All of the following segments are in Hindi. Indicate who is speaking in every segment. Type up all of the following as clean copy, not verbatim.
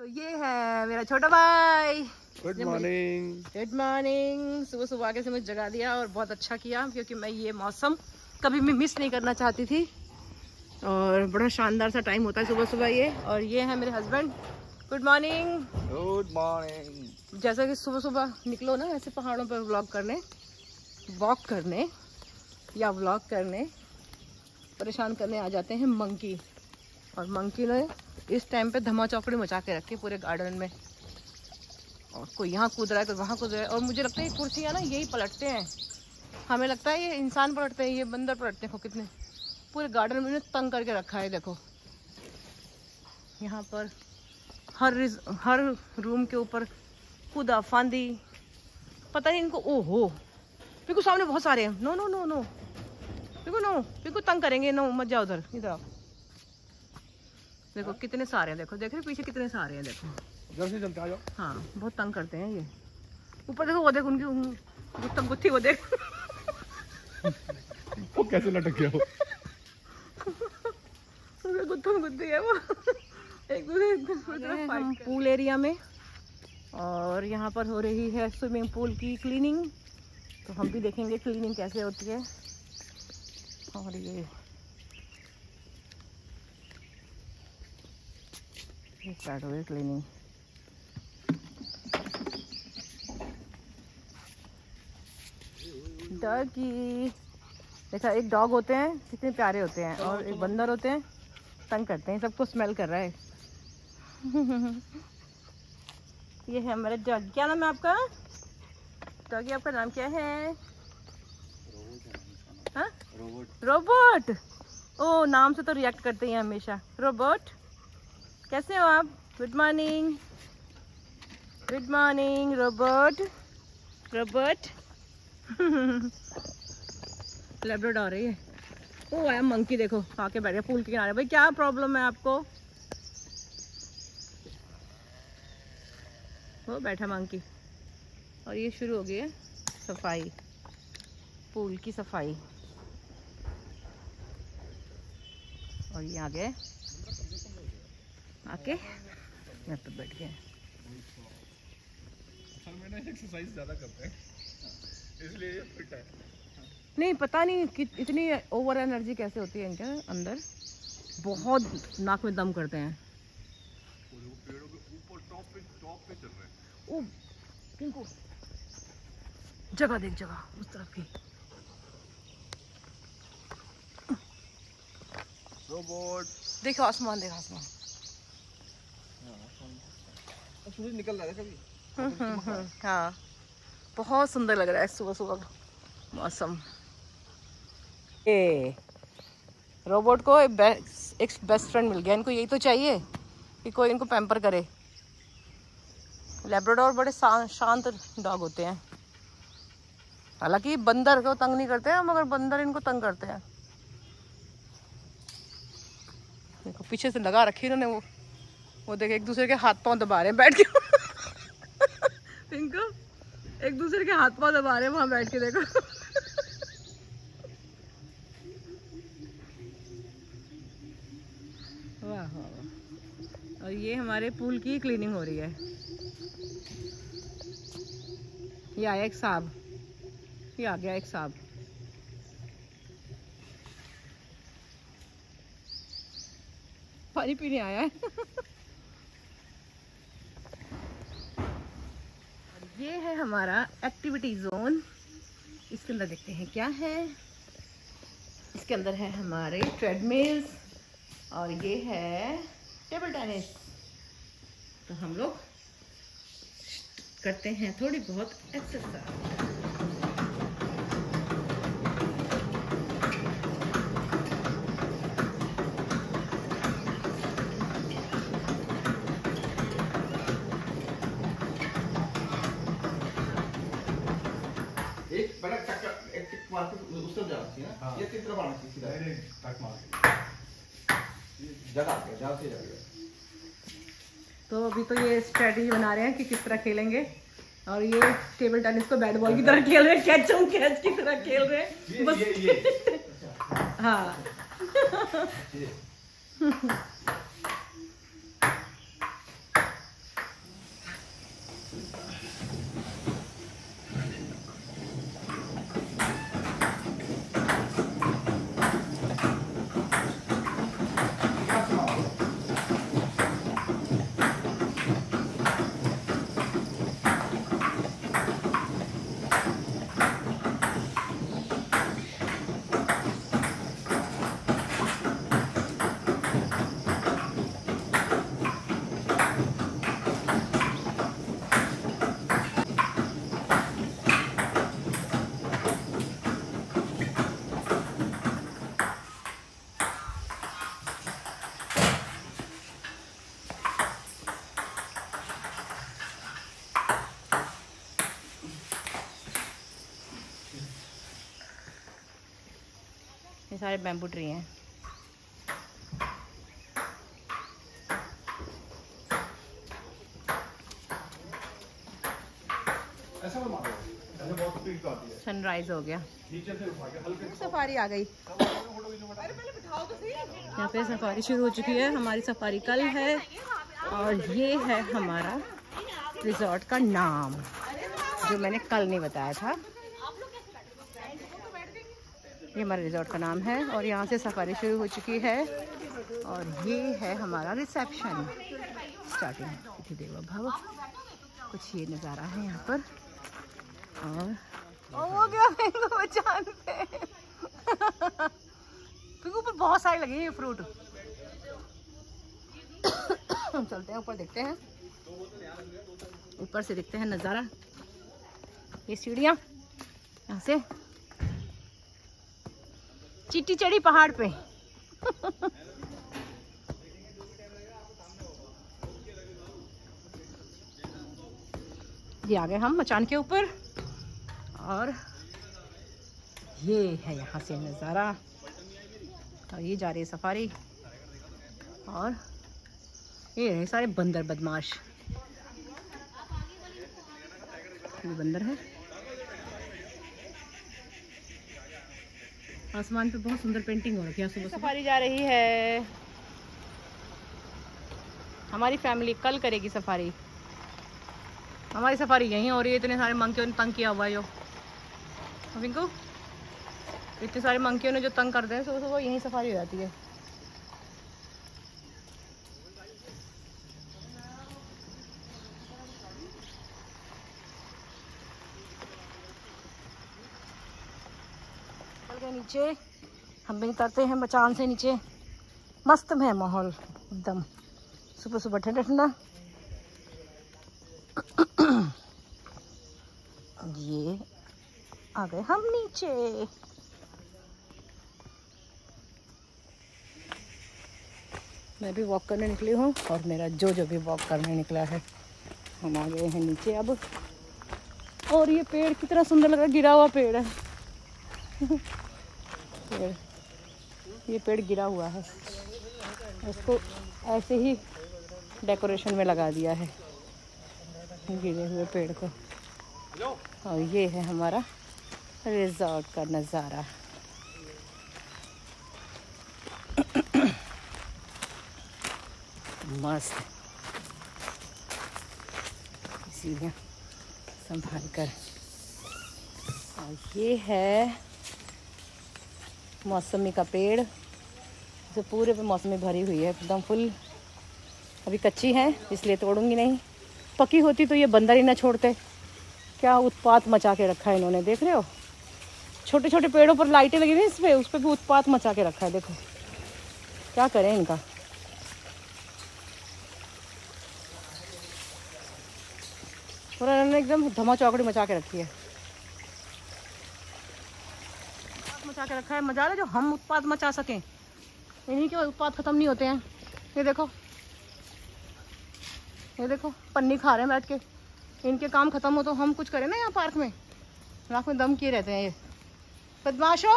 Speaker 1: ये है मेरा छोटा भाई।
Speaker 2: Good morning.
Speaker 1: Good morning. सुबह सुबह आके से मुझे जगा दिया और बहुत अच्छा किया, क्योंकि मैं ये मौसम कभी भी मिस नहीं करना चाहती थी और बड़ा शानदार सा टाइम होता है सुबह सुबह ये। और ये है मेरे husband. Good morning.
Speaker 2: Good morning.
Speaker 1: जैसा कि सुबह सुबह निकलो ना ऐसे पहाड़ों पर व्लॉग करने, वॉक करने या व्लॉग करने, परेशान करने आ जाते हैं मंकी। और मंकी ने इस टाइम पे धमा चौकड़ी मचा के रखी पूरे गार्डन में, और कोई यहाँ कूद रहा है कोई वहाँ कूद रहा है। और मुझे लगता है ये कुर्सियाँ ना यही पलटते हैं, हमें लगता है ये इंसान पलटते हैं, ये बंदर पलटते हैं। कितने पूरे गार्डन में तंग करके रखा है। देखो यहाँ पर हर रूम के ऊपर कूदा फांदी, पता नहीं इनको। ओहो पिकू सामने बहुत सारे हैं। No no no no Piku, no Piku तंग करेंगे, नो मत जाओ उधर, इधर आओ। देखो कितने सारे हैं, देखो देख रहे पीछे कितने सारे हैं, देखो
Speaker 2: जल्दी चलते आ जाओ।
Speaker 1: हाँ बहुत तंग करते हैं ये। ऊपर देखो, वो देख उनकी गुत्थम गुत्थी, वो देख
Speaker 2: वो कैसे लटक गया वो
Speaker 1: गुत्थम गुत्थी है वो। एक दूसरे हम पूल एरिया में, और यहाँ पर हो रही है स्विमिंग पूल की क्लीनिंग, तो हम भी देखेंगे क्लीनिंग कैसे होती है। और ये स्टार्ट हो गई क्लीनिंग। डॉगी देखा, एक डॉग होते हैं कितने प्यारे होते हैं, और एक बंदर होते हैं तंग करते हैं, सबको स्मेल कर रहा है। ये है हमारा डॉग। क्या नाम है आपका डॉगी? आपका नाम क्या है? हाँ रोबोट। ओ नाम से तो रिएक्ट करते हैं हमेशा। रोबोट कैसे हो आप? Good morning. Good morning robot. Robot labrador आ रही है। ओ आया मंकी, देखो आके बैठ गया पूल के किनारे। भाई क्या प्रॉब्लम है आपको? वो बैठा मंकी। और ये शुरू हो गई है सफाई, पूल की सफाई। और ये आ गए, आके यहाँ पे बैठ गए।
Speaker 2: असल में ना एक्सरसाइज ज्यादा करते हैं इसलिए ये फिट है।
Speaker 1: नहीं पता नहीं कि इतनी ओवर एनर्जी कैसे होती है इनके अंदर, बहुत नाक में दम करते हैं।
Speaker 2: पेड़ों के ऊपर टॉप पे चल रहे हैं।
Speaker 1: ओ किनको जगह देख, जगह उस तरफ की।
Speaker 2: रोबोट
Speaker 1: देखो आसमान, देखो आसमान।
Speaker 2: सूरज निकल रहा है कभी।
Speaker 1: हाँ बहुत सुंदर लग रहा है सुबह सुबह का मौसम। ए रोबोट को एक बेस्ट फ्रेंड मिल गया। इनको यही तो चाहिए कि कोई इनको पैम्पर करे। लैब्राडोर बड़े शांत डॉग होते हैं, हालांकि बंदर को तंग नहीं करते हैं, मगर बंदर इनको तंग करते हैं। देखो पीछे से लगा रखी इन्होंने, वो देखे एक दूसरे के हाथ पांव दबा रहे हैं बैठ के। इनको एक दूसरे के हाथ पांव दबा रहे हैं वहां बैठ के, देखो। वाह वाह। और ये हमारे पूल की क्लीनिंग हो रही है। ये आया एक सांप, ये आ गया एक सांप। पानी पीने आया है। ये है हमारा एक्टिविटी जोन। इसके अंदर देखते हैं क्या है। इसके अंदर है हमारे ट्रेडमिल्स, और ये है टेबल टेनिस। तो हम लोग करते हैं थोड़ी बहुत एक्सरसाइज।
Speaker 2: एक पहले टक एक टिक मार के उस तरफ जाना चाहिए ना। ये किस तरफ आना चाहिए? सीधा टक मार के जगह से जाएगा।
Speaker 1: तो अभी तो ये स्ट्रेटजी बना रहे हैं कि किस तरह खेलेंगे, और ये टेबल टेनिस को बैट बॉल की तरह खेल रहे हैं, कैच की तरह खेल रहे हैं बस। ये। हाँ ये सारे बैम्बू ट्री हैं। सनराइज हो गया, सफारी आ गई। यहाँ पे सफारी शुरू हो चुकी है। हमारी सफारी कल है और ये है हमारा रिजॉर्ट का नाम, जो मैंने कल नहीं बताया था। ये हमारे रिजॉर्ट का नाम है और यहाँ से सफारी शुरू हो चुकी है और ये है हमारा रिसेप्शन स्टार्टिंग। देवा भाव कुछ ये नज़ारा है यहाँ पर। और हो गया चांद पे ऊपर बहुत सारे लगे हैं फ्रूट। चलते हैं ऊपर, देखते हैं ऊपर से देखते हैं नज़ारा। ये सीढ़ियाँ यहाँ से चिट्टी चढ़ी पहाड़ पे। ये आ गए हम मचान के ऊपर और ये है यहाँ से नज़ारा। और ये जा रही है सफारी और ये रहे सारे बंदर बदमाश। ये बंदर है। आसमान पे बहुत सुंदर पेंटिंग हो रखी है। सुबह सफारी जा रही है। हमारी फैमिली कल करेगी सफारी। हमारी सफारी यहीं हो रही है। इतने सारे मंकियों ने तंग किया हुआ है जो पिंकू, इतने सारे मंकियों ने जो तंग कर दे, सुबह सुबह यहीं सफारी हो जाती है। चल गए नीचे, हम भी करते हैं मचान से नीचे। मस्त है माहौल एकदम, सुबह सुबह ठंडा ठंडा। ये आ गए हम नीचे। मैं भी वॉक करने निकली हूँ और मेरा जो भी वॉक करने निकला है। हम आ गए हैं नीचे अब। और ये पेड़ कितना सुंदर लग रहा है, गिरा हुआ पेड़ है। ये पेड़ गिरा हुआ है, उसको ऐसे ही डेकोरेशन में लगा दिया है गिरे हुए पेड़ को। और ये है हमारा रिजॉर्ट का नज़ारा। मस्त सीढ़ियाँ संभाल कर। और ये है मौसमी का पेड़, जो पूरे पे मौसमी भरी हुई है एकदम फुल। अभी कच्ची है इसलिए तोड़ूंगी नहीं, पकी होती तो ये बंदर ही ना छोड़ते। क्या उत्पात मचा के रखा है इन्होंने, देख रहे हो। छोटे छोटे पेड़ों पर लाइटें लगी हुई इस पे, उस पर भी उत्पात मचा के रखा है। देखो क्या करें इनका। पूरा इन्होंने एकदम धमा चौकड़ी मचा के रखी है। मचा के रखा है, मजा है जो हम उत्पात मचा सकें। इन्हीं के उत्पात खत्म नहीं होते हैं। ये देखो, ये देखो पन्नी खा रहे हैं बैठ के। इनके काम खत्म हो तो हम कुछ करें ना। यहाँ पार्क में रात में दम किए रहते हैं ये बदमाशों।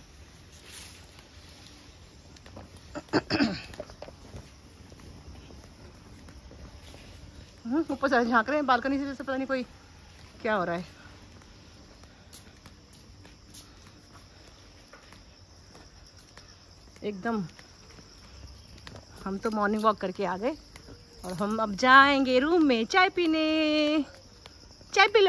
Speaker 1: ऊपर से झांक रहे हैं बालकनी से, जैसे पता नहीं कोई क्या हो रहा है। एकदम हम तो मॉर्निंग वॉक करके आ गए और हम अब जाएंगे रूम में चाय पीने। चाय पी लो।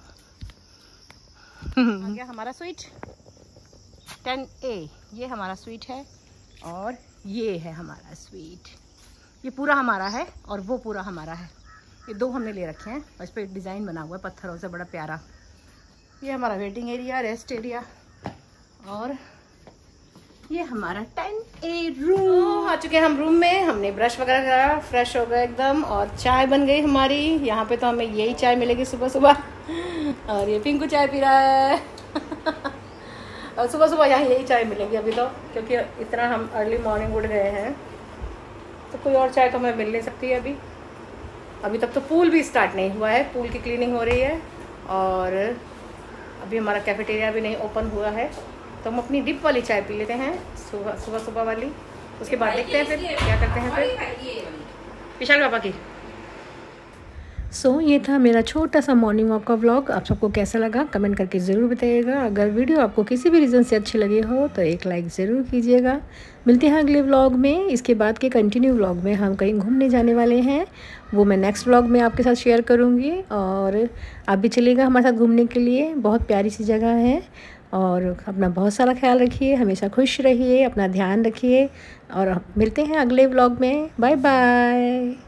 Speaker 1: आ गया हमारा स्वीट 10A। ये हमारा स्वीट है और ये है हमारा स्वीट। ये पूरा हमारा है और वो पूरा हमारा है। ये दो हमने ले रखे हैं और इस पर डिज़ाइन बना हुआ है पत्थरों से, बड़ा प्यारा। ये हमारा वेटिंग एरिया, रेस्ट एरिया। और ये हमारा 10A रूम। आ चुके हैं हम रूम में। हमने ब्रश वगैरह करा, फ्रेश हो गए एकदम और चाय बन गई हमारी। यहाँ पे तो हमें यही चाय मिलेगी सुबह सुबह। और ये पिंकू चाय पी रहा है। और सुबह सुबह यहाँ यही चाय मिलेगी अभी तो, क्योंकि इतना हम अर्ली मॉर्निंग उठ गए हैं तो कोई और चाय तो हमें मिल नहीं सकती है अभी। अभी तक तो पूल भी स्टार्ट नहीं हुआ है, पूल की क्लीनिंग हो रही है और अभी हमारा कैफेटेरिया भी नहीं ओपन हुआ है। तो हम अपनी डिप वाली चाय पी लेते हैं सुबह सुबह वाली, उसके बाद देखते हैं फिर क्या करते हैं फिर विशाल पापा की। ये था मेरा छोटा सा मॉर्निंग वॉक का व्लॉग। आप सबको कैसा लगा कमेंट करके ज़रूर बताइएगा। अगर वीडियो आपको किसी भी रीज़न से अच्छी लगी हो तो एक लाइक ज़रूर कीजिएगा। मिलते हैं अगले व्लॉग में। इसके बाद के कंटिन्यू व्लॉग में हम कहीं घूमने जाने वाले हैं, वो मैं नेक्स्ट व्लॉग में आपके साथ शेयर करूँगी। और आप भी चलिएगा हमारे साथ घूमने के लिए, बहुत प्यारी सी जगह है। और अपना बहुत सारा ख्याल रखिए, हमेशा खुश रहिए, अपना ध्यान रखिए और मिलते हैं अगले व्लॉग में। Bye bye.